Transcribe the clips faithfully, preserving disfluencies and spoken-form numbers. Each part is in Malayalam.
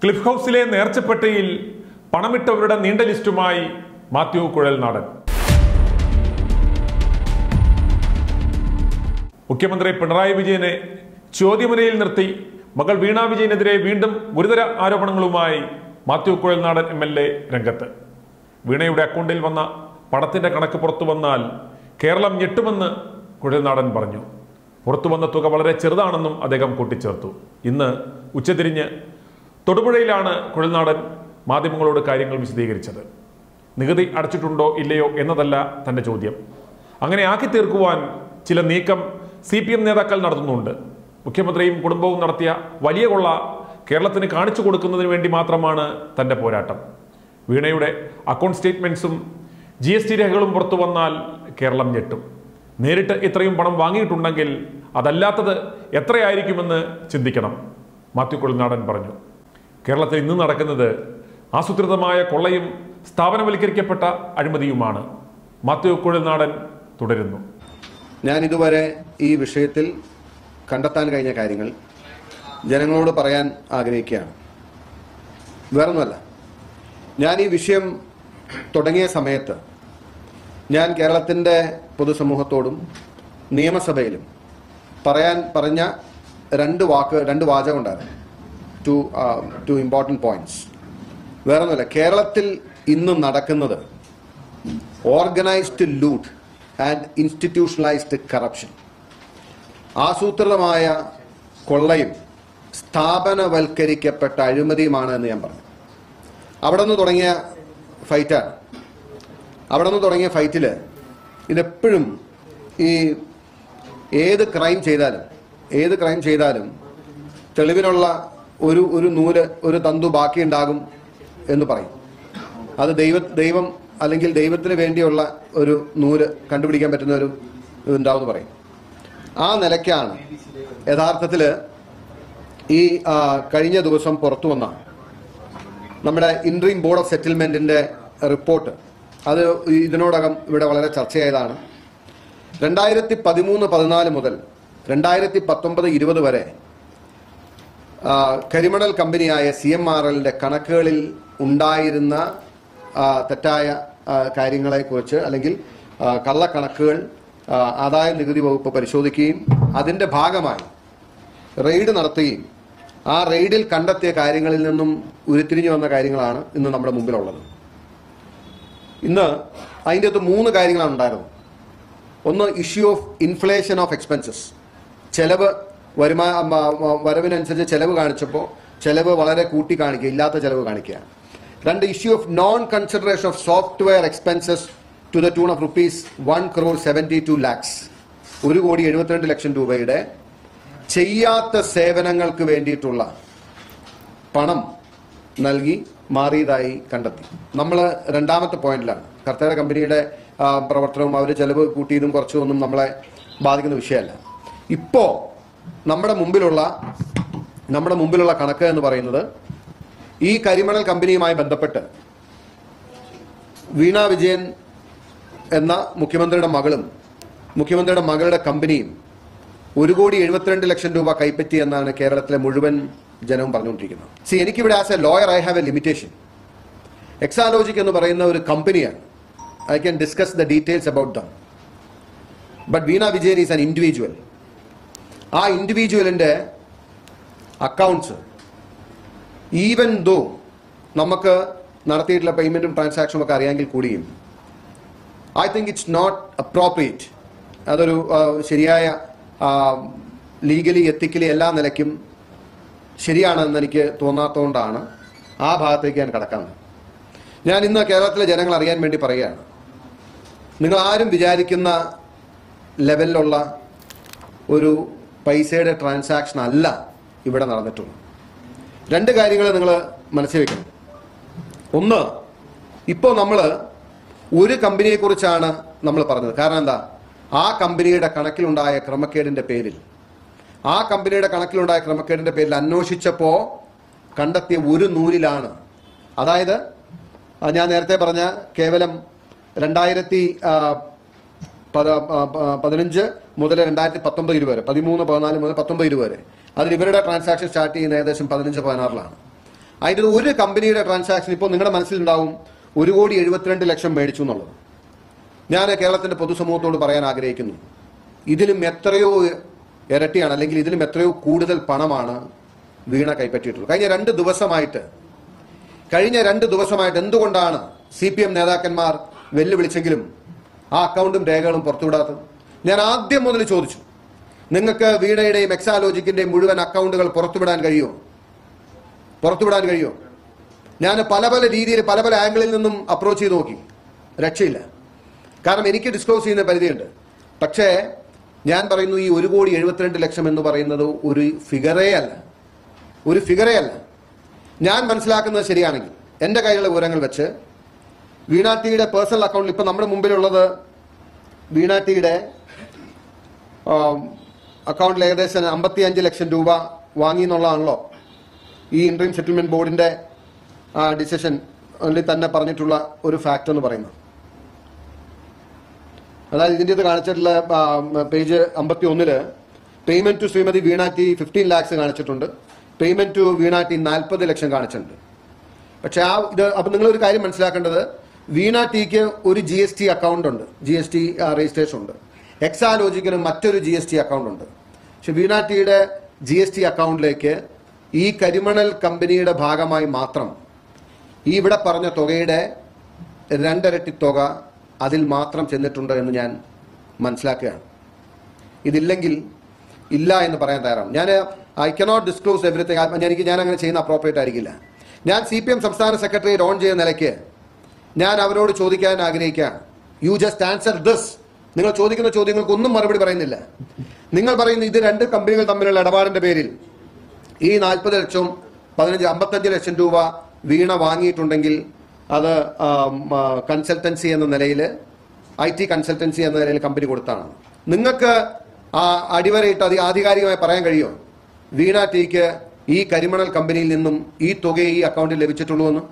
ക്ലിഫ് ഹൗസിലെ നേർച്ചപ്പെട്ടിയിൽ പണമിട്ടവരുടെ നീണ്ട ലിസ്റ്റുമായി മാത്യു കുഴൽനാടൻ. മുഖ്യമന്ത്രി പിണറായി വിജയനെ ചോദ്യമുനയിൽ നിർത്തി മകൾ വീണ വിജയനെതിരെ വീണ്ടും ഗുരുതര ആരോപണങ്ങളുമായി Mathew Kuzhalnadan M L A രംഗത്ത്. വീണയുടെ അക്കൗണ്ടിൽ വന്ന പണത്തിന്റെ കണക്ക് പുറത്തു വന്നാൽ കേരളം ഞെട്ടുമെന്ന് കുഴൽനാടൻ പറഞ്ഞു. പുറത്തു വന്ന തുക വളരെ ചെറുതാണെന്നും അദ്ദേഹം കൂട്ടിച്ചേർത്തു. ഇന്ന് ഉച്ചതിരിഞ്ഞ് തൊടുപുഴയിലാണ് കുഴൽനാടൻ മാധ്യമങ്ങളോട് കാര്യങ്ങൾ വിശദീകരിച്ചത്. നികുതി അടച്ചിട്ടുണ്ടോ ഇല്ലയോ എന്നതല്ല തന്റെ ചോദ്യം. അങ്ങനെ ആക്കി തീർക്കുവാൻ ചില നീക്കം സി പി എം നേതാക്കൾ നടത്തുന്നുണ്ട്. മുഖ്യമന്ത്രിയും കുടുംബവും നടത്തിയ വലിയ കൊള്ള കേരളത്തിന് കാണിച്ചു കൊടുക്കുന്നതിന് വേണ്ടി മാത്രമാണ് തന്റെ പോരാട്ടം. വീണയുടെ അക്കൗണ്ട് സ്റ്റേറ്റ്മെന്റ്സും ജി എസ് ടി രേഖകളും പുറത്തു വന്നാൽ കേരളം ഞെട്ടും. നേരിട്ട് ഇത്രയും പണം വാങ്ങിയിട്ടുണ്ടെങ്കിൽ അതല്ലാത്തത് എത്രയായിരിക്കുമെന്ന് ചിന്തിക്കണം, മാത്യു കുഴൽനാടൻ പറഞ്ഞു. കേരളത്തിൽ ഇന്ന് നടക്കുന്നത് ആസൂത്രിതമായ കൊള്ളയും സ്ഥാപനവൽക്കരിക്കപ്പെട്ട അഴിമതിയുമാണ്. മാത്യു കുഴൽനാടൻ തുടരുന്നു. ഞാൻ ഇതുവരെ ഈ വിഷയത്തിൽ കണ്ടെത്താൻ കഴിഞ്ഞ കാര്യങ്ങൾ ജനങ്ങളോട് പറയാൻ ആഗ്രഹിക്കുകയാണ്. വേറൊന്നുമല്ല, ഞാൻ ഈ വിഷയം തുടങ്ങിയ സമയത്ത് ഞാൻ കേരളത്തിൻ്റെ പൊതുസമൂഹത്തോടും നിയമസഭയിലും പറയാൻ പറഞ്ഞ രണ്ട് വാക്ക് രണ്ട് വാചകം ഉണ്ടായിരുന്നു. Two too important points. വേറൊന്നുമല്ല, കേരളത്തിൽ ഇന്ന് നടക്കുന്നത് organised loot and institutionalised corruption, ആസൂത്രിതമായ കൊള്ളയും സ്ഥാപനവൽക്കരിക്കപ്പെട്ട അഴിമതിയുമാണ് എന്ന് ഞാൻ പറഞ്ഞു. അവിടെ നിന്ന് തുടങ്ങിയ ഫൈറ്റാണ്. അവിടെ നിന്ന് തുടങ്ങിയ ഫൈറ്റിൽ ഇതെപ്പോഴും ഈ ഏത് ക്രൈം ചെയ്താലും ഏത് ക്രൈം ചെയ്താലും തെളിവിനുള്ള ഒരു ഒരു നൂല് ഒരു തന്തു ബാക്കിയുണ്ടാകും എന്ന് പറയും. അത് ദൈവ ദൈവം അല്ലെങ്കിൽ ദൈവത്തിന് വേണ്ടിയുള്ള ഒരു നൂല് കണ്ടുപിടിക്കാൻ പറ്റുന്ന ഒരു ഇതുണ്ടാവുമെന്ന് പറയും. ആ നിലയ്ക്കാണ് യഥാർത്ഥത്തിൽ ഈ കഴിഞ്ഞ ദിവസം പുറത്തു വന്ന നമ്മുടെ ഇൻട്രീം ബോർഡ് ഓഫ് സെറ്റിൽമെൻറ്റിൻ്റെ റിപ്പോർട്ട്. അത് ഇതിനോടകം ഇവിടെ വളരെ ചർച്ചയായതാണ്. രണ്ടായിരത്തി പതിമൂന്ന് പതിനാല് മുതൽ രണ്ടായിരത്തി പത്തൊമ്പത് ഇരുപത് വരെ കരിമണൽ കമ്പനിയായ സി എം ആർ എല്ലിൻ്റെ കണക്കുകളിൽ ഉണ്ടായിരുന്ന തെറ്റായ കാര്യങ്ങളെക്കുറിച്ച് അല്ലെങ്കിൽ കള്ളക്കണക്കുകൾ ആദായ നികുതി വകുപ്പ് പരിശോധിക്കുകയും അതിൻ്റെ ഭാഗമായി റെയ്ഡ് നടത്തുകയും ആ റെയ്ഡിൽ കണ്ടെത്തിയ കാര്യങ്ങളിൽ നിന്നും ഉരുത്തിരിഞ്ഞു വന്ന കാര്യങ്ങളാണ് ഇന്ന് നമ്മുടെ മുമ്പിലുള്ളത്. ഇന്ന് അതിൻ്റെ അകത്ത് മൂന്ന് കാര്യങ്ങളാണ് ഉണ്ടായിരുന്നത്. ഒന്ന്, issue of inflation of expenses. ചെലവ് വരുമാ വരവിനനുസരിച്ച് ചെലവ് കാണിച്ചപ്പോൾ ചെലവ് വളരെ കൂട്ടി കാണിക്കുക, ഇല്ലാത്ത ചെലവ് കാണിക്കുകയാണ്. രണ്ട്, issue of non consideration of software expenses to the tune of rupees one crore seventy two lakhs ഒരു കോടി എഴുപത്തിരണ്ട് ലക്ഷം രൂപയുടെ ചെയ്യാത്ത സേവനങ്ങൾക്ക് വേണ്ടിയിട്ടുള്ള പണം നൽകി മാറിയതായി കണ്ടെത്തി. നമ്മൾ രണ്ടാമത്തെ പോയിന്റിലാണ്. കർത്തവ്യ കമ്പനിയുടെ പ്രവർത്തനവും അവർ ചെലവ് കൂട്ടിയതും കുറച്ചൊന്നും നമ്മളെ ബാധിക്കുന്ന വിഷയമല്ല. ഇപ്പോൾ നമ്മുടെ മുമ്പിലുള്ള നമ്മുടെ മുമ്പിലുള്ള കണക്ക് എന്ന് പറയുന്നത് ഈ കരിമണൽ കമ്പനിയുമായി ബന്ധപ്പെട്ട് വീണ വിജയൻ എന്ന മുഖ്യമന്ത്രിയുടെ മകളും മുഖ്യമന്ത്രിയുടെ മകളുടെ കമ്പനിയും ഒരു കോടി എഴുപത്തിരണ്ട് ലക്ഷം രൂപ കൈപ്പറ്റി എന്നാണ് കേരളത്തിലെ മുഴുവൻ ജനവും പറഞ്ഞുകൊണ്ടിരിക്കുന്നത്. സി, എനിക്കിവിടെ as a lawyer I have a limitation. Exalogic എന്ന് പറയുന്ന ഒരു കമ്പനിയാണ്. I can discuss the details about them. But Veena Vijayan is an individual. ആ ഇൻഡിവിജ്വലിൻ്റെ അക്കൗണ്ട്സ് ഈവൻ ദോ നമുക്ക് നടത്തിയിട്ടുള്ള പേയ്മെൻറ്റും ട്രാൻസാക്ഷനും ഒക്കെ അറിയാമെങ്കിൽ കൂടിയും I think it's not appropriate. അതൊരു ശരിയായ ലീഗലി എത്തിക്കലി എല്ലാ നിലയ്ക്കും ശരിയാണെന്ന് എനിക്ക് തോന്നാത്തതുകൊണ്ടാണ് ആ ഭാഗത്തേക്ക് ഞാൻ കടക്കുന്നത്. ഞാൻ ഇന്ന് കേരളത്തിലെ ജനങ്ങൾ അറിയാൻ വേണ്ടി പറയുകയാണ്, നിങ്ങൾ ആരും വിചാരിക്കുന്ന ലെവലിലുള്ള ഒരു പൈസയുടെ ട്രാൻസാക്ഷൻ അല്ല ഇവിടെ നടന്നിട്ടുള്ളത്. രണ്ട് കാര്യങ്ങൾ നിങ്ങൾ മനസ്സിൽ വെക്കണം. ഒന്ന്, ഇപ്പോൾ നമ്മൾ ഒരു കമ്പനിയെക്കുറിച്ചാണ് നമ്മൾ പറഞ്ഞത്. കാരണം എന്താ, ആ കമ്പനിയുടെ കണക്കിലുണ്ടായ ക്രമക്കേടിൻ്റെ പേരിൽ ആ കമ്പനിയുടെ കണക്കിലുണ്ടായ ക്രമക്കേടിൻ്റെ പേരിൽ അന്വേഷിച്ചപ്പോൾ കണ്ടെത്തിയ ഒരു നൂലിലാണ്. അതായത് ഞാൻ നേരത്തെ പറഞ്ഞ കേവലം രണ്ടായിരത്തി പതിനഞ്ച് മുതൽ രണ്ടായിരത്തി പത്തൊമ്പത് ഇരുപത് വരെ, പതിമൂന്ന് പതിനാല് മുതൽ പത്തൊമ്പത് ഇരുപത് വരെ, അതിൽ ഇവരുടെ ട്രാൻസാക്ഷൻ സ്റ്റാർട്ട് ചെയ്യുന്ന ഏകദേശം പതിനഞ്ച് പതിനാറിലാണ്. അതിൻ്റെ ഒരു കമ്പനിയുടെ ട്രാൻസാക്ഷൻ ഇപ്പോൾ നിങ്ങളുടെ മനസ്സിലുണ്ടാവും ഒരു കോടി എഴുപത്തിരണ്ട് ലക്ഷം മേടിച്ചു എന്നുള്ളത്. ഞാൻ കേരളത്തിൻ്റെ പൊതുസമൂഹത്തോട് പറയാൻ ആഗ്രഹിക്കുന്നു, ഇതിലും എത്രയോ ഇരട്ടിയാണ്, അല്ലെങ്കിൽ ഇതിലും എത്രയോ കൂടുതൽ പണമാണ് വീണ കൈപ്പറ്റിയിട്ടുള്ളത്. കഴിഞ്ഞ രണ്ട് ദിവസമായിട്ട് കഴിഞ്ഞ രണ്ട് ദിവസമായിട്ട് എന്തുകൊണ്ടാണ് സി പി എം നേതാക്കന്മാർ വെല്ലുവിളിച്ചെങ്കിലും ആ അക്കൗണ്ടും രേഖകളും പുറത്തുവിടാത്തത്? ഞാൻ ആദ്യം മുതൽ ചോദിച്ചു, നിങ്ങൾക്ക് വീണയുടെയും എക്സാലോജിക്കിന്റെയും മുഴുവൻ അക്കൗണ്ടുകൾ പുറത്തുവിടാൻ കഴിയുമോ? പുറത്തുവിടാൻ കഴിയുമോ? ഞാൻ പല പല രീതിയിൽ പല പല ആംഗിളിൽ നിന്നും അപ്രോച്ച് ചെയ്ത് നോക്കി, രക്ഷയില്ല. കാരണം എനിക്ക് ഡിസ്ക്ലോസ് ചെയ്യുന്ന പരിധിയുണ്ട്. പക്ഷേ ഞാൻ പറയുന്നു, ഈ ഒരു കോടി എഴുപത്തിരണ്ട് ലക്ഷം എന്ന് പറയുന്നത് ഒരു ഫിഗറേ അല്ല, ഒരു ഫിഗറേ അല്ല. ഞാൻ മനസ്സിലാക്കുന്നത് ശരിയാണെങ്കിൽ എൻ്റെ കയ്യിലുള്ള വിവരങ്ങൾ വെച്ച് വീണാട്ടിയുടെ പേഴ്സണൽ അക്കൗണ്ടിൽ ഇപ്പം നമ്മുടെ മുമ്പിലുള്ളത് വീണാട്ടിയുടെ അക്കൗണ്ടിൽ ഏകദേശം അമ്പത്തി അഞ്ച് ലക്ഷം രൂപ വാങ്ങി എന്നുള്ളതാണല്ലോ ഈ ഇൻട്രീം സെറ്റിൽമെന്റ് ബോർഡിന്റെ ഡിസിഷൻ തന്നെ പറഞ്ഞിട്ടുള്ള ഒരു ഫാക്ട് എന്ന് പറയുന്നത്. അതായത് ഇതിൻ്റെ ഇത് കാണിച്ചിട്ടുള്ള പേജ് അമ്പത്തി ഒന്നില് payment to Shrimati Veena T fifteen lakhs കാണിച്ചിട്ടുണ്ട്, പേയ്മെന്റ് ടു വീണാറ്റി നാൽപ്പത് ലക്ഷം കാണിച്ചിട്ടുണ്ട്. പക്ഷെ ആ ഇത് അപ്പം നിങ്ങളൊരു കാര്യം മനസ്സിലാക്കേണ്ടത്, വീണാറ്റിക്ക് ഒരു ജി എസ് ടി അക്കൗണ്ട് ഉണ്ട്, ജി എസ് ടി രജിസ്ട്രേഷൻ ഉണ്ട്. എക്സാലോജിക്കിന് മറ്റൊരു ജി എസ് ടി അക്കൗണ്ട് ഉണ്ട്. പക്ഷെ വീണാറ്റിയുടെ ജി എസ് ടി അക്കൗണ്ടിലേക്ക് ഈ കരിമണൽ കമ്പനിയുടെ ഭാഗമായി മാത്രം ഈ ഇവിടെ പറഞ്ഞ തുകയുടെ രണ്ടരട്ടി തുക അതിൽ മാത്രം ചെന്നിട്ടുണ്ട് എന്ന് ഞാൻ മനസ്സിലാക്കുകയാണ്. ഇതില്ലെങ്കിൽ ഇല്ല എന്ന് പറയാൻ തയ്യാറാണ്. ഞാൻ ഐ കനോട്ട് ഡിസ്ക്ലോസ് എവറിത്തിങ്. എനിക്ക് ഞാൻ അങ്ങനെ ചെയ്യുന്ന അപ്രോപ്രിയേറ്റ് ആയിരിക്കില്ല. ഞാൻ സി പി എം സംസ്ഥാന സെക്രട്ടറി ഓൺ ചെയ്യുന്ന നിലയ്ക്ക് ഞാൻ അവരോട് ചോദിക്കാൻ ആഗ്രഹിക്കുകയാണ്, യു ജസ്റ്റ് ആൻസർ ദിസ്. നിങ്ങൾ ചോദിക്കുന്ന ചോദ്യങ്ങൾക്കൊന്നും മറുപടി പറയുന്നില്ല. നിങ്ങൾ പറയുന്നു ഇത് രണ്ട് കമ്പനികൾ തമ്മിലുള്ള ഇടപാടിന്റെ പേരിൽ ഈ നാൽപ്പത് ലക്ഷം പതിനഞ്ച് അമ്പത്തഞ്ച് ലക്ഷം രൂപ വീണ വാങ്ങിയിട്ടുണ്ടെങ്കിൽ അത് കൺസൾട്ടൻസി എന്ന നിലയിൽ, ഐ ടി കൺസൾട്ടൻസി എന്ന നിലയിൽ കമ്പനി കൊടുത്താണ്. നിങ്ങൾക്ക് അടിവരയിട്ട് അത് ആധികാരികമായി പറയാൻ കഴിയുമോ വീണ ടിക്ക് ഈ കരിമണൽ കമ്പനിയിൽ നിന്നും ഈ തുക ഈ അക്കൗണ്ടിൽ ലഭിച്ചിട്ടുള്ളൂ എന്ന്,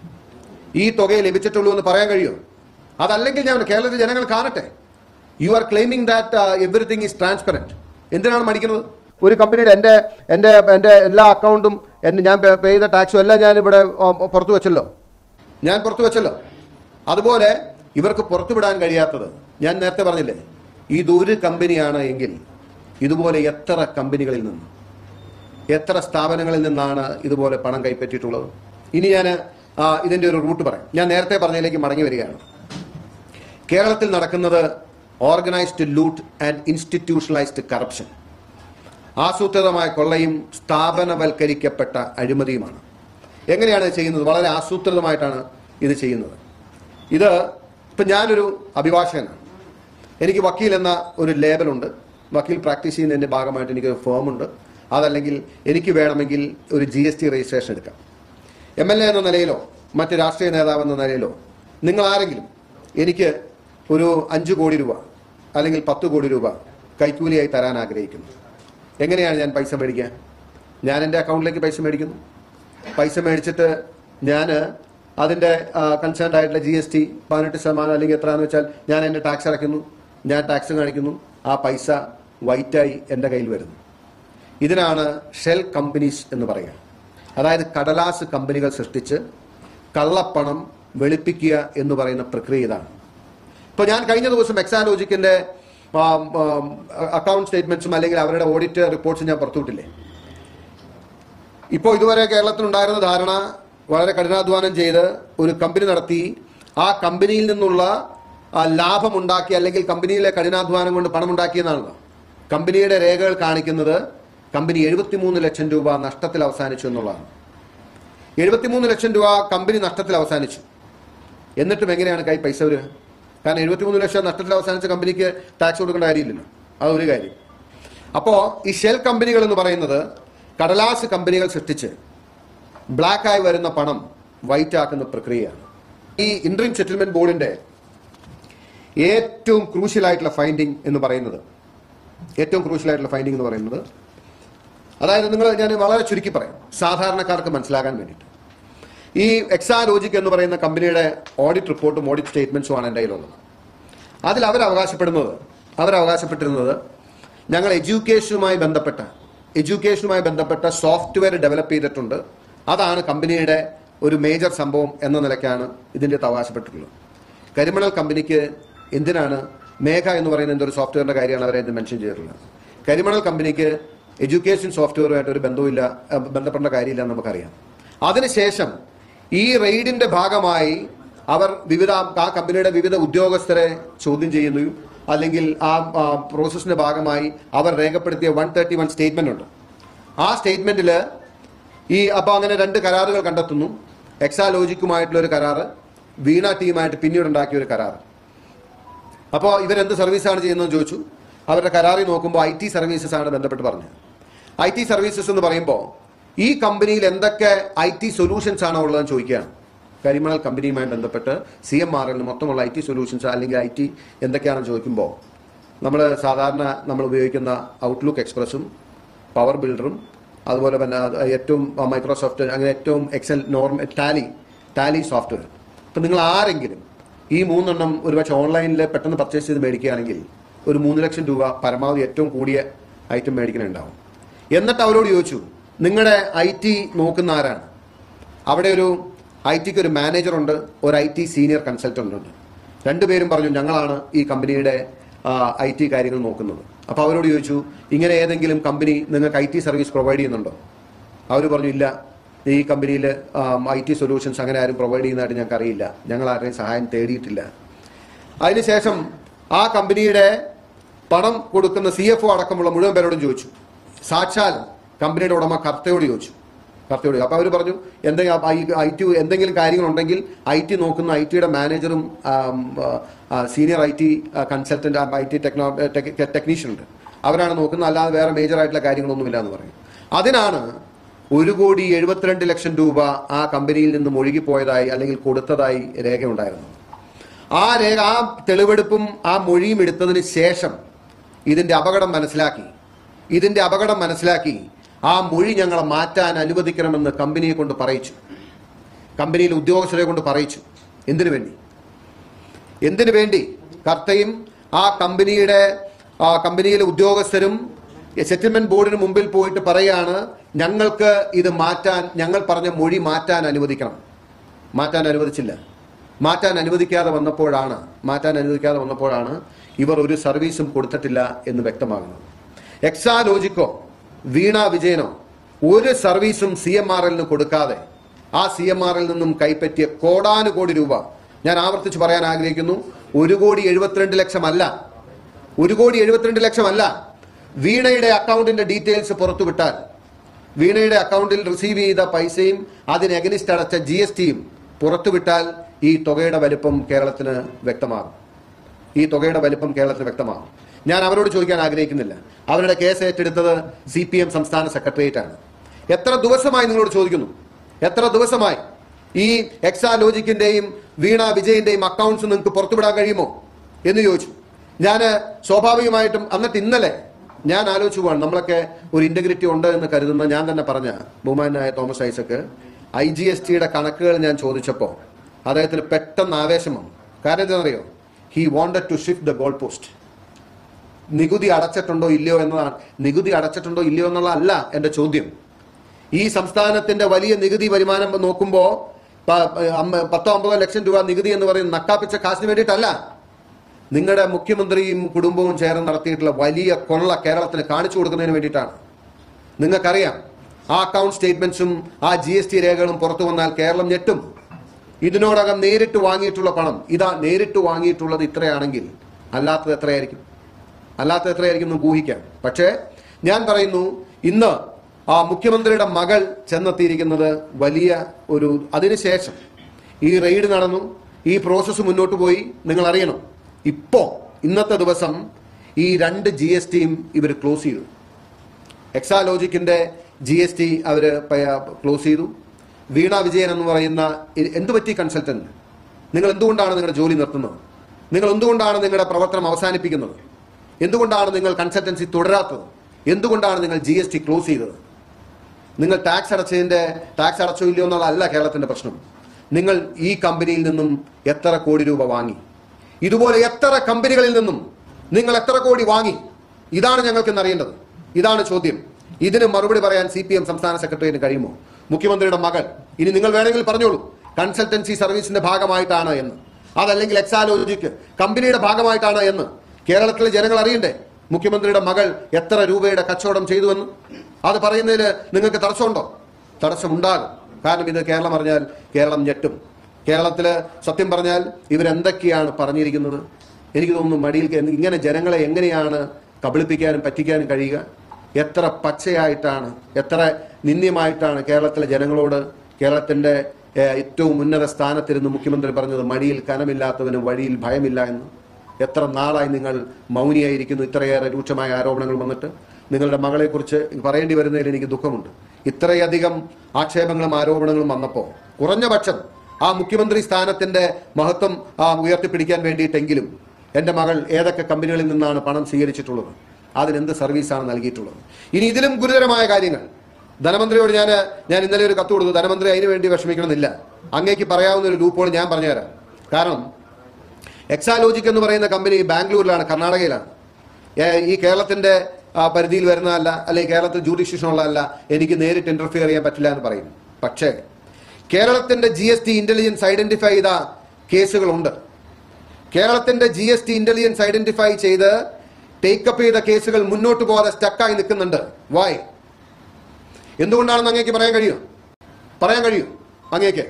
ഈ തുക ലഭിച്ചിട്ടുള്ളൂ എന്ന് പറയാൻ കഴിയുമോ? അതല്ലെങ്കിൽ ഞാൻ കേരളത്തിലെ ജനങ്ങൾ കാണട്ടെ. You are claiming that everything is transparent. എന്തിനാണ് മടിക്കുന്നത്? ഒരു കമ്പനിയുടെ എൻ്റെ എൻ്റെ എൻ്റെ എല്ലാ അക്കൗണ്ടും എൻ്റെ ഞാൻ പേ ചെയ്ത ടാക്സും എല്ലാം ഞാൻ ഇവിടെ പുറത്തു വെച്ചല്ലോ, ഞാൻ പുറത്തു വെച്ചല്ലോ. അതുപോലെ ഇവർക്ക് പുറത്തുവിടാൻ കഴിയാത്തത് ഞാൻ നേരത്തെ പറഞ്ഞില്ലേ, ഇതൊരു കമ്പനിയാണ് എങ്കിൽ ഇതുപോലെ എത്ര കമ്പനികളിൽ നിന്ന്, എത്ര സ്ഥാപനങ്ങളിൽ നിന്നാണ് ഇതുപോലെ പണം കൈപ്പറ്റിയിട്ടുള്ളത്? ഇനി ഞാൻ ഇതിൻ്റെ ഒരു റൂട്ട് പറയാം. ഞാൻ നേരത്തെ പറഞ്ഞതിലേക്ക് മടങ്ങി വരികയാണ്. കേരളത്തിൽ നടക്കുന്നത് organised loot and institutionalised corruption, ആസൂത്രിതമായ കൊള്ളയും സ്ഥാപനവൽക്കരിക്കപ്പെട്ട അഴിമതിയുമാണ്. എങ്ങനെയാണ് ഇത് ചെയ്യുന്നത്? വളരെ ആസൂത്രിതമായിട്ടാണ് ഇത് ചെയ്യുന്നത്. ഇത് ഇപ്പം ഞാനൊരു അഭിഭാഷകനാണ്, എനിക്ക് വക്കീൽ എന്ന ഒരു ലേബലുണ്ട്, വക്കീൽ പ്രാക്ടീസ് ചെയ്യുന്നതിൻ്റെ ഭാഗമായിട്ട് എനിക്കൊരു ഫേമുണ്ട്. അതല്ലെങ്കിൽ എനിക്ക് വേണമെങ്കിൽ ഒരു ജി എസ് ടി രജിസ്ട്രേഷൻ എടുക്കാം. എം എൽ എ എന്ന നിലയിലോ മറ്റ് രാഷ്ട്രീയ നേതാവ് എന്ന നിലയിലോ നിങ്ങൾ ആരെങ്കിലും എനിക്ക് ഒരു അഞ്ച് കോടി രൂപ അല്ലെങ്കിൽ പത്ത് കോടി രൂപ കൈക്കൂലിയായി തരാൻ ആഗ്രഹിക്കുന്നു. എങ്ങനെയാണ് ഞാൻ പൈസ മേടിക്കുക? ഞാൻ എൻ്റെ അക്കൗണ്ടിലേക്ക് പൈസ മേടിക്കുന്നു. പൈസ മേടിച്ചിട്ട് ഞാൻ അതിൻ്റെ കൺസേൺഡ് ആയിട്ടുള്ള ജി എസ് ടി പതിനെട്ട് ശതമാനം അല്ലെങ്കിൽ എത്രയാണെന്ന് വെച്ചാൽ ഞാൻ എൻ്റെ ടാക്സ് അടയ്ക്കുന്നു, ഞാൻ ടാക്സ് കാണിക്കുന്നു, ആ പൈസ വൈറ്റായി എൻ്റെ കയ്യിൽ വരുന്നു. ഇതിനാണ് ഷെൽ കമ്പനീസ് എന്ന് പറയുക. അതായത് കടലാസ് കമ്പനികൾ സൃഷ്ടിച്ച് കള്ളപ്പണം വെളുപ്പിക്കുക എന്ന് പറയുന്ന പ്രക്രിയ ഇതാണ്. ഇപ്പോൾ ഞാൻ കഴിഞ്ഞ ദിവസം എക്സാലോജിക്കിൻ്റെ അക്കൗണ്ട് സ്റ്റേറ്റ്മെന്റ്സും അല്ലെങ്കിൽ അവരുടെ ഓഡിറ്റ് റിപ്പോർട്ട്സും ഞാൻ പുറത്തുവിട്ടില്ലേ. ഇപ്പോൾ ഇതുവരെ കേരളത്തിലുണ്ടായിരുന്ന ധാരണ വളരെ കഠിനാധ്വാനം ചെയ്ത് ഒരു കമ്പനി നടത്തി ആ കമ്പനിയിൽ നിന്നുള്ള ലാഭമുണ്ടാക്കി അല്ലെങ്കിൽ കമ്പനിയിലെ കഠിനാധ്വാനം കൊണ്ട് പണമുണ്ടാക്കിയെന്നാണല്ലോ. കമ്പനിയുടെ രേഖകൾ കാണിക്കുന്നത് കമ്പനി എഴുപത്തിമൂന്ന് ലക്ഷം രൂപ നഷ്ടത്തിൽ അവസാനിച്ചു എന്നുള്ളതാണ്. എഴുപത്തിമൂന്ന് ലക്ഷം രൂപ കമ്പനി നഷ്ടത്തിൽ അവസാനിച്ചു. എന്നിട്ടും എങ്ങനെയാണ് കൈ പൈസ വരിക? കാരണം എഴുപത്തിമൂന്ന് ലക്ഷം നഷ്ടത്തിൽ അവസാനിച്ച കമ്പനിക്ക് ടാക്സ് കൊടുക്കേണ്ട കാര്യമില്ലല്ലോ, അതൊരു കാര്യം. അപ്പോൾ ഈ ഷെൽ കമ്പനികൾ എന്ന് പറയുന്നത് കടലാസ് കമ്പനികൾ സൃഷ്ടിച്ച് ബ്ലാക്കായി വരുന്ന പണം വൈറ്റ് ആക്കുന്ന പ്രക്രിയയാണ്. ഈ ഇൻട്രീം സെറ്റിൽമെന്റ് ബോർഡിന്റെ ഏറ്റവും ക്രൂഷ്യലായിട്ടുള്ള ഫൈൻഡിങ് എന്ന് പറയുന്നത് ഏറ്റവും ക്രൂഷ്യലായിട്ടുള്ള ഫൈൻഡിങ് എന്ന് പറയുന്നത് അതായത് നിങ്ങൾ ഞാൻ വളരെ ചുരുക്കി പറയാം സാധാരണക്കാർക്ക് മനസ്സിലാകാൻ വേണ്ടിയിട്ട്. ഈ എക്സാലോജിക് എന്ന് പറയുന്ന കമ്പനിയുടെ ഓഡിറ്റ് റിപ്പോർട്ടും ഓഡിറ്റ് സ്റ്റേറ്റ്മെന്റ്സും ആണ് എൻ്റെ കയ്യിലുള്ളത്. അതിൽ അവർ അവകാശപ്പെടുന്നത് അവരവകാശപ്പെട്ടിരുന്നത് ഞങ്ങൾ എഡ്യൂക്കേഷനുമായി ബന്ധപ്പെട്ട എഡ്യൂക്കേഷനുമായി ബന്ധപ്പെട്ട സോഫ്റ്റ്വെയർ ഡെവലപ്പ് ചെയ്തിട്ടുണ്ട്, അതാണ് കമ്പനിയുടെ ഒരു മേജർ സംഭവം എന്ന നിലയ്ക്കാണ് ഇതിൻ്റെ അവകാശപ്പെട്ടിട്ടുള്ളത്. കരിമണൽ കമ്പനിക്ക് എന്തിനാണ് മേഘ എന്ന് പറയുന്ന എന്തൊരു സോഫ്റ്റ്വെയറിൻ്റെ കാര്യമാണ് അവരെ ഇത് മെൻഷൻ ചെയ്തിട്ടുള്ളത്. കരിമണൽ കമ്പനിക്ക് എഡ്യൂക്കേഷൻ സോഫ്റ്റ്വെയറുമായിട്ട് ഒരു ബന്ധമില്ല, ബന്ധപ്പെടേണ്ട കാര്യമില്ല എന്ന് നമുക്കറിയാം. അതിനുശേഷം ഈ റെയ്ഡിൻ്റെ ഭാഗമായി അവർ വിവിധ ആ കമ്പനിയുടെ വിവിധ ഉദ്യോഗസ്ഥരെ ചോദ്യം ചെയ്യുകയും അല്ലെങ്കിൽ ആ പ്രോസസ്സിന്റെ ഭാഗമായി അവർ രേഖപ്പെടുത്തിയ വൺ തേർട്ടി വൺ സ്റ്റേറ്റ്മെന്റ് ഉണ്ട്. ആ സ്റ്റേറ്റ്മെന്റിൽ ഈ അപ്പോൾ അങ്ങനെ രണ്ട് കരാറുകൾ കണ്ടെത്തുന്നു. എക്സാലോജിക്കുമായിട്ടുള്ള ഒരു കരാറ്, വീണ ടീമായിട്ട് പിന്നീട് ഉണ്ടാക്കിയ ഒരു കരാറ്. അപ്പോൾ ഇവരെന്ത് സർവീസാണ് ചെയ്യുന്നതെന്ന് ചോദിച്ചു. അവരുടെ കരാറിൽ നോക്കുമ്പോൾ ഐ ടി സർവീസസ് ആണ് ബന്ധപ്പെട്ട് പറഞ്ഞത്. ഐ ടി സർവീസസ് എന്ന് പറയുമ്പോൾ ഈ കമ്പനിയിൽ എന്തൊക്കെ ഐ ടി സൊല്യൂഷൻസ് ആണോ ഉള്ളതെന്ന് ചോദിക്കുകയാണ്. കരിമണൽ കമ്പനിയുമായി ബന്ധപ്പെട്ട് സി എം ആർ എല്ലിന് മൊത്തമുള്ള ഐ ടി സൊല്യൂഷൻസ് അല്ലെങ്കിൽ ഐ ടി എന്തൊക്കെയാണെന്ന് ചോദിക്കുമ്പോൾ നമ്മൾ സാധാരണ നമ്മൾ ഉപയോഗിക്കുന്ന ഔട്ട്ലുക്ക് എക്സ്പ്രസും പവർ ബിൽഡറും അതുപോലെ തന്നെ ഏറ്റവും മൈക്രോസോഫ്റ്റ് അങ്ങനെ ഏറ്റവും Excel normal Tally Tally software. ഇപ്പം നിങ്ങൾ ആരെങ്കിലും ഈ മൂന്നെണ്ണം ഒരുപക്ഷെ ഓൺലൈനിൽ പെട്ടെന്ന് പർച്ചേസ് ചെയ്ത് മേടിക്കുകയാണെങ്കിൽ ഒരു മൂന്ന് ലക്ഷം രൂപ പരമാവധി ഏറ്റവും കൂടിയ ഐറ്റം മേടിക്കുന്നുണ്ടാവും. എന്നിട്ട് അവരോട് ചോദിച്ചു, നിങ്ങളുടെ ഐ ടി നോക്കുന്ന ആരാണ്? അവിടെ ഒരു ഐ ടിക്ക് ഒരു മാനേജറുണ്ട്, ഒരു ഐ ടി സീനിയർ കൺസൾട്ടൻ്റ് ഉണ്ട്. രണ്ടുപേരും പറഞ്ഞു ഞങ്ങളാണ് ഈ കമ്പനിയുടെ ഐ ടി കാര്യങ്ങൾ നോക്കുന്നത്. അപ്പോൾ അവരോട് ചോദിച്ചു, ഇങ്ങനെ ഏതെങ്കിലും കമ്പനി നിങ്ങൾക്ക് ഐ ടി സർവീസ് പ്രൊവൈഡ് ചെയ്യുന്നുണ്ടോ? അവർ പറഞ്ഞു ഇല്ല, ഈ കമ്പനിയിൽ ഐ ടി സൊല്യൂഷൻസ് അങ്ങനെ ആരും പ്രൊവൈഡ് ചെയ്യുന്നതായിട്ട് ഞങ്ങൾക്ക് അറിയില്ല, ഞങ്ങൾ ആരുടെയും സഹായം തേടിയിട്ടില്ല. അതിനുശേഷം ആ കമ്പനിയുടെ പണം കൊടുക്കുന്ന സി എഫ് ഒ അടക്കമുള്ള മുഴുവൻ പേരോടും ചോദിച്ചു. സാക്ഷാൽ കമ്പനിയുടെ ഉടമ കർത്തയോട് ചോദിച്ചു കർത്തയോട് അപ്പോൾ അവർ പറഞ്ഞു എന്തെങ്കിലും ഐ ടി എന്തെങ്കിലും കാര്യങ്ങളുണ്ടെങ്കിൽ ഐ ടി നോക്കുന്ന ഐ ടിയുടെ മാനേജറും senior I T consultant I T techno technician ഉണ്ട്, അവരാണ് നോക്കുന്നത്, അല്ലാതെ വേറെ മേജറായിട്ടുള്ള കാര്യങ്ങളൊന്നുമില്ല എന്ന് പറയും. അതിനാണ് ഒരു കോടി എഴുപത്തിരണ്ട് ലക്ഷം രൂപ ആ കമ്പനിയിൽ നിന്നും ഒഴുകിപ്പോയതായി അല്ലെങ്കിൽ കൊടുത്തതായി രേഖയുണ്ടായിരുന്നത്. ആ രേഖ ആ തെളിവെടുപ്പും ആ മൊഴിയും എടുത്തതിന് ശേഷം ഇതിൻ്റെ അപകടം മനസ്സിലാക്കി ഇതിൻ്റെ അപകടം മനസ്സിലാക്കി ആ മൊഴി ഞങ്ങളെ മാറ്റാൻ അനുവദിക്കണമെന്ന് കമ്പനിയെ കൊണ്ട് പറയിച്ചു. കമ്പനിയിലെ ഉദ്യോഗസ്ഥരെ കൊണ്ട് പറയിച്ചു. എന്തിനു വേണ്ടി എന്തിനു വേണ്ടി കർത്തയും ആ കമ്പനിയുടെ കമ്പനിയിലെ ഉദ്യോഗസ്ഥരും സെറ്റിൽമെന്റ് ബോർഡിന് മുമ്പിൽ പോയിട്ട് പറയാണ്, ഞങ്ങൾക്ക് ഇത് മാറ്റാൻ, ഞങ്ങൾ പറഞ്ഞ മൊഴി മാറ്റാൻ അനുവദിക്കണം. മാറ്റാൻ അനുവദിച്ചില്ല. മാറ്റാൻ അനുവദിക്കാതെ വന്നപ്പോഴാണ് മാറ്റാൻ അനുവദിക്കാതെ വന്നപ്പോഴാണ് ഇവർ ഒരു സർവീസും കൊടുത്തിട്ടില്ല എന്ന് വ്യക്തമാകുന്നത്. എക്സാലോജിക്കോ വീണ വിജയനോ ഒരു സർവീസും സി എം ആർ എല്ലിന് കൊടുക്കാതെ ആ സി എം ആർ എൽ നിന്നും കൈപ്പറ്റിയ കോടാനുകോടി രൂപ, ഞാൻ ആവർത്തിച്ച് പറയാൻ ആഗ്രഹിക്കുന്നു, ഒരു കോടി എഴുപത്തിരണ്ട് ലക്ഷം അല്ല ഒരു കോടി എഴുപത്തിരണ്ട് ലക്ഷം അല്ല വീണയുടെ അക്കൗണ്ടിന്റെ ഡീറ്റെയിൽസ് പുറത്തുവിട്ടാൽ, വീണയുടെ അക്കൗണ്ടിൽ റിസീവ് ചെയ്ത പൈസയും അതിന് എഗനിസ്റ്റ് അടച്ച ജി എസ് ടിയും പുറത്തുവിട്ടാൽ ഈ തുകയുടെ വലിപ്പം കേരളത്തിന് വ്യക്തമാകും. ഈ തുകയുടെ വലിപ്പം കേരളത്തിന് വ്യക്തമാകും. ഞാൻ അവരോട് ചോദിക്കാൻ ആഗ്രഹിക്കുന്നില്ല. അവരുടെ കേസ് ഏറ്റെടുത്തത് സി പി എം സംസ്ഥാന സെക്രട്ടേറിയറ്റ് ആണ്. എത്ര ദിവസമായി നിങ്ങളോട് ചോദിക്കുന്നു, എത്ര ദിവസമായി ഈ എക്സാലോജിക്കിന്റെയും വീണ വിജയന്റെയും അക്കൗണ്ട്സ് നിങ്ങൾക്ക് പുറത്തുവിടാൻ കഴിയുമോ എന്ന് ചോദിച്ചു. ഞാൻ സ്വാഭാവികമായിട്ടും എന്നിട്ട് ഇന്നലെ ഞാൻ ആലോചിച്ചു പോവാണ്, നമ്മളൊക്കെ ഒരു ഇന്റഗ്രിറ്റി ഉണ്ട് എന്ന് കരുതുന്ന ഞാൻ തന്നെ പറഞ്ഞ ബഹുമാനായ Thomas Isaac I G S ടിയുടെ കണക്കുകൾ ഞാൻ ചോദിച്ചപ്പോൾ അദ്ദേഹത്തിന് പെട്ടെന്ന് ആവേശം വന്നു. കാരണം എന്താണെന്നറിയോ? He wanted to shift the goal post. നികുതി അടച്ചിട്ടുണ്ടോ ഇല്ലയോ എന്നതാണ്. നികുതി അടച്ചിട്ടുണ്ടോ ഇല്ലയോ എന്നുള്ളതല്ല എൻ്റെ ചോദ്യം. ഈ സംസ്ഥാനത്തിന്റെ വലിയ നികുതി വരുമാനം നോക്കുമ്പോൾ പത്തോ അമ്പതോ ലക്ഷം രൂപ നികുതി എന്ന് പറയുന്നത് നക്കാപ്പിച്ച കാശിന് വേണ്ടിയിട്ടല്ല. നിങ്ങളുടെ മുഖ്യമന്ത്രിയും കുടുംബവും ചേർന്ന് നടത്തിയിട്ടുള്ള വലിയ കൊള്ള കേരളത്തിന് കാണിച്ചു കൊടുക്കുന്നതിന് വേണ്ടിയിട്ടാണ്. നിങ്ങൾക്കറിയാം, ആ അക്കൗണ്ട് സ്റ്റേറ്റ്മെന്റ്സും ആ ജി എസ് ടി രേഖകളും പുറത്തു വന്നാൽ കേരളം ഞെട്ടും. ഇതിനോടകം നേരിട്ട് വാങ്ങിയിട്ടുള്ള പണം, ഇതാ നേരിട്ട് വാങ്ങിയിട്ടുള്ളത് ഇത്രയാണെങ്കിൽ അല്ലാത്തത് എത്രയായിരിക്കും അല്ലാത്തത് എത്രയായിരിക്കും എന്ന് ഊഹിക്കാം. പക്ഷേ ഞാൻ പറയുന്നു, ഇന്ന് ആ മുഖ്യമന്ത്രിയുടെ മകൾ ചെന്നെത്തിയിരിക്കുന്നത് വലിയ ഒരു, അതിനുശേഷം ഈ റെയ്ഡ് നടന്നു, ഈ പ്രോസസ്സ് മുന്നോട്ട് പോയി. നിങ്ങൾ അറിയണം, ഇപ്പോ ഇന്നത്തെ ദിവസം ഈ രണ്ട് ജി എസ് ടിയും ഇവർ ക്ലോസ് ചെയ്തു. എക്സാലോജിക്കിന്റെ ജി എസ് ടി അവർ ക്ലോസ് ചെയ്തു. വീണ വിജയൻ എന്ന് പറയുന്ന എന്തു പറ്റി കൺസൾട്ടന്റ്, നിങ്ങൾ എന്തുകൊണ്ടാണ് നിങ്ങളുടെ ജോലി നിർത്തുന്നത്? നിങ്ങൾ എന്തുകൊണ്ടാണ് നിങ്ങളുടെ പ്രവർത്തനം അവസാനിപ്പിക്കുന്നത്? എന്തുകൊണ്ടാണ് നിങ്ങൾ കൺസൾട്ടൻസി തുടരാത്തത്? എന്തുകൊണ്ടാണ് നിങ്ങൾ ജി എസ് ടി ക്ലോസ് ചെയ്തത്? നിങ്ങൾ ടാക്സ് അടച്ചതിന്റെ ടാക്സ് അടച്ചോ ഇല്ലയോ എന്നുള്ളതല്ല കേരളത്തിന്റെ പ്രശ്നം. നിങ്ങൾ ഈ കമ്പനിയിൽ നിന്നും എത്ര കോടി രൂപ വാങ്ങി? ഇതുപോലെ എത്ര കമ്പനികളിൽ നിന്നും നിങ്ങൾ എത്ര കോടി വാങ്ങി? ഇതാണ് ഞങ്ങൾക്ക് അറിയേണ്ടത്. ഇതാണ് ചോദ്യം. ഇതിന് മറുപടി പറയാൻ സി പി എം സംസ്ഥാന സെക്രട്ടറിയേറ്റിന് കഴിയുമോ? മുഖ്യമന്ത്രിയുടെ മകൾ, ഇനി നിങ്ങൾ വേണമെങ്കിൽ പറഞ്ഞോളൂ കൺസൾട്ടൻസി സർവീസിന്റെ ഭാഗമായിട്ടാണ് എന്ന്, അതല്ലെങ്കിൽ എക്സാലോജിക്ക് കമ്പനിയുടെ ഭാഗമായിട്ടാണ് എന്ന് കേരളത്തിലെ ജനങ്ങൾ അറിയണ്ടേ മുഖ്യമന്ത്രിയുടെ മകൾ എത്ര രൂപയുടെ കച്ചവടം ചെയ്തുവെന്ന്? അത് പറയുന്നതിൽ നിങ്ങൾക്ക് തടസ്സമുണ്ടോ? തടസ്സമുണ്ടാകും. കാരണം ഇത് കേരളം അറിഞ്ഞാൽ കേരളം ഞെട്ടും. കേരളത്തില് സത്യം പറഞ്ഞാൽ ഇവരെന്തൊക്കെയാണ് പറഞ്ഞിരിക്കുന്നത്? എനിക്ക് തോന്നുന്നു മടിയിൽ ഇങ്ങനെ ജനങ്ങളെ എങ്ങനെയാണ് കബളിപ്പിക്കാനും പറ്റിക്കാനും കഴിയുക? എത്ര പച്ചയായിട്ടാണ്, എത്ര നിന്ദ്യമായിട്ടാണ് കേരളത്തിലെ ജനങ്ങളോട് കേരളത്തിന്റെ ഏറ്റവും ഉന്നത സ്ഥാനത്തിരുന്ന് മുഖ്യമന്ത്രി പറഞ്ഞത് മടിയിൽ കനമില്ലാത്തവന് വഴിയിൽ ഭയമില്ല എന്ന്. എത്ര നാളായി നിങ്ങൾ മൗനിയായിരിക്കുന്നു? ഇത്രയേറെ രൂക്ഷമായ ആരോപണങ്ങൾ വന്നിട്ട് നിങ്ങളുടെ മകളെക്കുറിച്ച് പറയേണ്ടി വരുന്നതിൽ എനിക്ക് ദുഃഖമുണ്ട്. ഇത്രയധികം ആക്ഷേപങ്ങളും ആരോപണങ്ങളും വന്നപ്പോൾ കുറഞ്ഞ പക്ഷം ആ മുഖ്യമന്ത്രി സ്ഥാനത്തിന്റെ മഹത്വം ഉയർത്തിപ്പിടിക്കാൻ വേണ്ടിയിട്ടെങ്കിലും എൻ്റെ മകൾ ഏതൊക്കെ കമ്പനികളിൽ നിന്നാണ് പണം സ്വീകരിച്ചിട്ടുള്ളത്, അതിനെന്ത് സർവീസാണ് നൽകിയിട്ടുള്ളത്? ഇനി ഇതിലും ഗുരുതരമായ കാര്യങ്ങൾ ധനമന്ത്രിയോട് ഞാൻ ഞാൻ ഇന്നലെ ഒരു കത്ത് കൊടുത്തു. ധനമന്ത്രി അതിനു വേണ്ടി വിഷമിക്കണമെന്നില്ല. അങ്ങേക്ക് പറയാവുന്ന ഒരു ലൂപ്പോൾ ഞാൻ പറഞ്ഞുതരാം. കാരണം എക്സാലോജിക് എന്ന് പറയുന്ന കമ്പനി ബാംഗ്ലൂരിലാണ്, കർണാടകയിലാണ്. ഈ കേരളത്തിന്റെ പരിധിയിൽ വരുന്നതല്ല, അല്ലെങ്കിൽ കേരളത്തിൽ ജൂഡിഷ്യഷൻ ഉള്ളതല്ല, എനിക്ക് നേരിട്ട് ഇന്റർഫിയർ ചെയ്യാൻ പറ്റില്ല എന്ന് പറയും. പക്ഷേ കേരളത്തിന്റെ G S T intelligence identify ചെയ്ത കേസുകളുണ്ട്. കേരളത്തിന്റെ G S T intelligence identify ചെയ്ത് ടേക്കപ്പ് ചെയ്ത കേസുകൾ മുന്നോട്ട് പോകാതെ സ്റ്റക്കായി നിൽക്കുന്നുണ്ട്. വൈ? എന്തുകൊണ്ടാണെന്ന് അങ്ങേക്ക് പറയാൻ കഴിയും? പറയാൻ കഴിയും അങ്ങേക്ക്?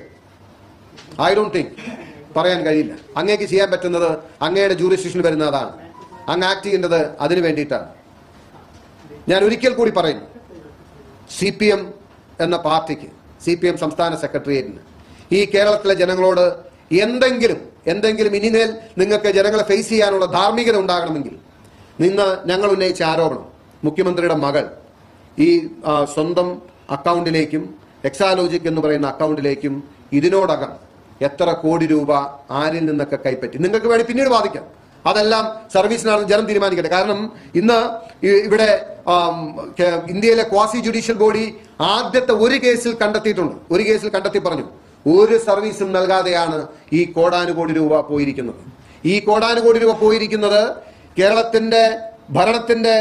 ഐ ഡോണ്ട് തിങ്ക് പറയാൻ കഴിയില്ല. അങ്ങേക്ക് ചെയ്യാൻ പറ്റുന്നത് അങ്ങയുടെ ജൂറിസ്ഡിക്ഷനിൽ വരുന്ന അതാണ്. അങ്ങ് ആക്ട് ചെയ്യേണ്ടത് അതിനു വേണ്ടിയിട്ടാണ്. ഞാൻ ഒരിക്കൽ കൂടി പറയുന്നു, സി പി എം എന്ന പാർട്ടിക്ക്, സി പി എം സംസ്ഥാന സെക്രട്ടേറിയറ്റിന് ഈ കേരളത്തിലെ ജനങ്ങളോട് എന്തെങ്കിലും എന്തെങ്കിലും ഇനിമേൽ നിങ്ങൾക്ക് ജനങ്ങളെ ഫേസ് ചെയ്യാനുള്ള ധാർമ്മികത ഉണ്ടാകണമെങ്കിൽ നിന്ന് ഞങ്ങൾ ഉന്നയിച്ച ആരോപണം മുഖ്യമന്ത്രിയുടെ മകൾ ഈ സ്വന്തം അക്കൗണ്ടിലേക്കും എക്സാലോജിക് എന്ന് പറയുന്ന അക്കൗണ്ടിലേക്കും ഇതിനോടകം എത്ര കോടി രൂപ ആരിൽ നിന്നൊക്കെ കൈപ്പറ്റി, നിങ്ങൾക്ക് വേണ്ടി പിന്നീട് വാദിക്കാം. അതെല്ലാം സർവീസിനാണ് ജനം തീരുമാനിക്കട്ടെ. കാരണം ഇന്ന് ഇവിടെ ഇന്ത്യയിലെ ക്വാസി ജുഡീഷ്യൽ ബോഡി ആദ്യത്തെ ഒരു കേസിൽ കണ്ടെത്തിയിട്ടുണ്ട്. ഒരു കേസിൽ കണ്ടെത്തി പറഞ്ഞു, ഒരു സർവീസും നൽകാതെയാണ് ഈ കോടാനുകോടി രൂപ പോയിരിക്കുന്നത്. ഈ കോടാനുകോടി രൂപ പോയിരിക്കുന്നത് കേരളത്തിന്റെ ഭരണത്തിന്റെ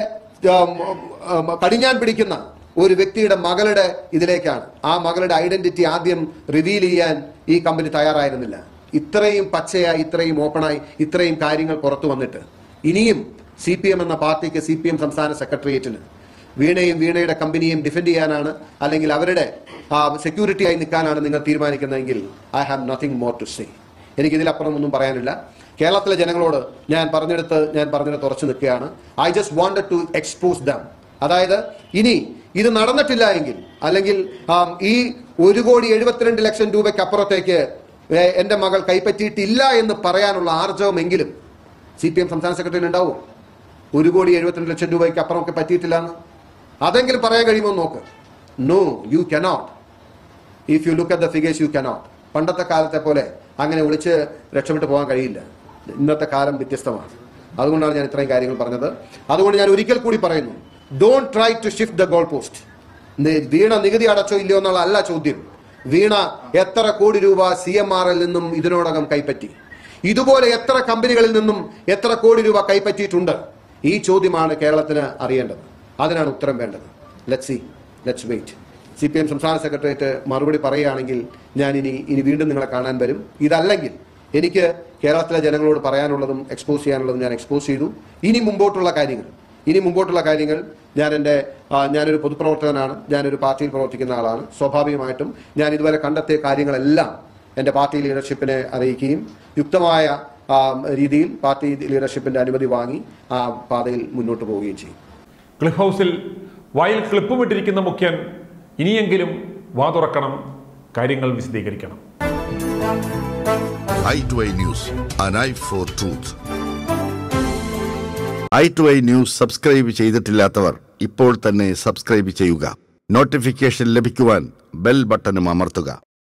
കടിഞ്ഞാൻ പിടിക്കുന്ന ഒരു വ്യക്തിയുടെ മകളുടെ ഇതിലേക്കാണ്. ആ മകളുടെ ഐഡന്റിറ്റി ആദ്യം റിവീൽ ചെയ്യാൻ ഈ കമ്പനി തയ്യാറായിരുന്നില്ല. ഇത്രയും പച്ചയായി, ഇത്രയും ഓപ്പണായി, ഇത്രയും കാര്യങ്ങൾ പുറത്തു വന്നിട്ട് ഇനിയും സി പി എം എന്ന പാർട്ടിക്ക്, സി പി എം സംസ്ഥാന സെക്രട്ടേറിയറ്റിന് വീണയും വീണയുടെ കമ്പനിയും ഡിഫെൻഡ് ചെയ്യാനാണ്, അല്ലെങ്കിൽ അവരുടെ സെക്യൂരിറ്റി ആയി നിൽക്കാനാണ് നിങ്ങൾ തീരുമാനിക്കുന്നതെങ്കിൽ I have nothing more to say. എനിക്ക് ഇതിലപ്പുറം ഒന്നും പറയാനില്ല. കേരളത്തിലെ ജനങ്ങളോട് ഞാൻ പറഞ്ഞെടുത്ത് ഞാൻ പറഞ്ഞെടുത്ത് ഉറച്ചു നിൽക്കുകയാണ്. I just wanted to expose them. അതായത് ഇനി ഇത് നടന്നിട്ടില്ല എങ്കിൽ, അല്ലെങ്കിൽ ഈ ഒരു കോടി എഴുപത്തിരണ്ട് ലക്ഷം രൂപയ്ക്ക് അപ്പുറത്തേക്ക് എൻ്റെ മകൾ കൈപ്പറ്റിയിട്ടില്ല എന്ന് പറയാനുള്ള ആർജവമെങ്കിലും സി പി എം സംസ്ഥാന സെക്രട്ടറിന് ഉണ്ടാവും. ഒരു കോടി എഴുപത്തിരണ്ട് ലക്ഷം രൂപയ്ക്ക് അപ്പുറമൊക്കെ പറ്റിയിട്ടില്ല എന്ന് അതെങ്കിലും പറയാൻ കഴിയുമോ നോക്ക്. No, you cannot. If you look at the figures you cannot. പണ്ടത്തെ കാലത്തെ പോലെ അങ്ങനെ ഒളിച്ച് രക്ഷപ്പെട്ടു പോകാൻ കഴിയില്ല. ഇന്നത്തെ കാലം വ്യത്യസ്തമാണ്. അതുകൊണ്ടാണ് ഞാൻ ഇത്രയും കാര്യങ്ങൾ പറഞ്ഞത്. അതുകൊണ്ട് ഞാൻ ഒരിക്കൽ കൂടി പറയുന്നു, don't try to shift the goal post. Veena നികുതി അടച്ചോ ഇല്ലയോ എന്നുള്ള അല്ല ചോദ്യം. വീണ എത്ര കോടി രൂപ സി എം ആറിൽ നിന്നും ഇതിനോടകം കൈപ്പറ്റി, ഇതുപോലെ എത്ര കമ്പനികളിൽ നിന്നും എത്ര കോടി രൂപ കൈപ്പറ്റിയിട്ടുണ്ട്? ഈ ചോദ്യമാണ് കേരളത്തിന് അറിയേണ്ടത്. അതിനാണ് ഉത്തരം വേണ്ടത്. Let's see, let's wait. C P M സംസ്ഥാന സെക്രട്ടേറിയറ്റ് മറുപടി പറയുകയാണെങ്കിൽ ഞാൻ ഇനി ഇനി വീണ്ടും നിങ്ങളെ കാണാൻ വരും. ഇതല്ലെങ്കിൽ എനിക്ക് കേരളത്തിലെ ജനങ്ങളോട് പറയാനുള്ളതും എക്സ്പോസ് ചെയ്യാനുള്ളതും ഞാൻ എക്സ്പോസ് ചെയ്തു. ഇനി മുമ്പോട്ടുള്ള കാര്യങ്ങൾ ഇനി മുമ്പോട്ടുള്ള കാര്യങ്ങൾ ഞാൻ എൻ്റെ ഞാനൊരു പൊതുപ്രവർത്തകനാണ്, ഞാനൊരു പാർട്ടിയിൽ പ്രവർത്തിക്കുന്ന ആളാണ്. സ്വാഭാവികമായിട്ടും ഞാൻ ഇതുവരെ കണ്ടെത്തിയ കാര്യങ്ങളെല്ലാം എൻ്റെ പാർട്ടി ലീഡർഷിപ്പിനെ അറിയിക്കുകയും യുക്തമായ രീതിയിൽ പാർട്ടി ലീഡർഷിപ്പിൻ്റെ അനുമതി വാങ്ങി ആ പാതയിൽ മുന്നോട്ട് പോവുകയും ചെയ്യും. ക്ലിഫ് ഹൗസിൽ വായിൽ ക്ലിപ്പുമിട്ടിരിക്കുന്ന മുഖ്യൻ ഇനിയെങ്കിലും വാ തുറക്കണം, കാര്യങ്ങൾ വിശദീകരിക്കണം. I to I news, an eye for truth. I to I news subscribe ചെയ്തിട്ടില്ലാത്തവർ ഇപ്പോൾ തന്നെ സബ്സ്ക്രൈബ് ചെയ്യുക. നോട്ടിഫിക്കേഷൻ ലഭിക്കുവാൻ ബെൽ ബട്ടണും അമർത്തുക.